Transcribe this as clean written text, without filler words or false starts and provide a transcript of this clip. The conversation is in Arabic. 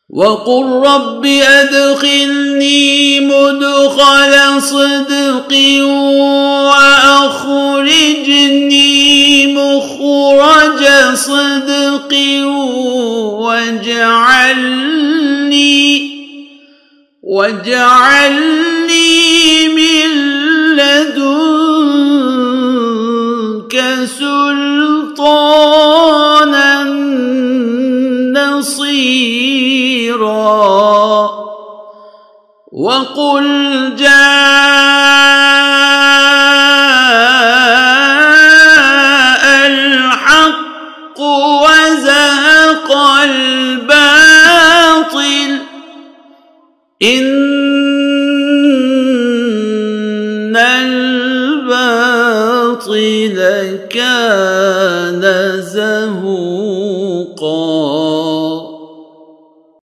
وقل رب أدخلني مدخل صدق وأخرجني مخرج صدق واجعلني من لدنك سلطانا نصيرا وقل جاء الحق وزهق الباطل إن الباطل كان